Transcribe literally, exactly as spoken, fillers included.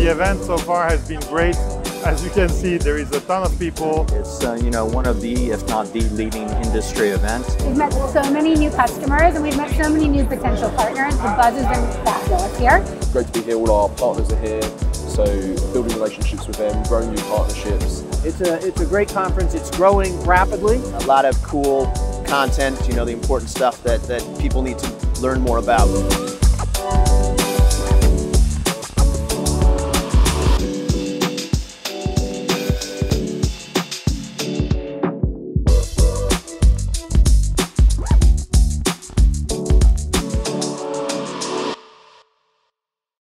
The event so far has been great. As you can see, there is a ton of people. It's uh, you know, one of the, if not the leading industry event. We've met so many new customers and we've met so many new potential partners. The buzz has been fabulous here. Great to be here. All our partners are here, so building relationships with them, growing new partnerships. It's a it's a great conference. It's growing rapidly. A lot of cool content. You know, the important stuff that that people need to learn more about.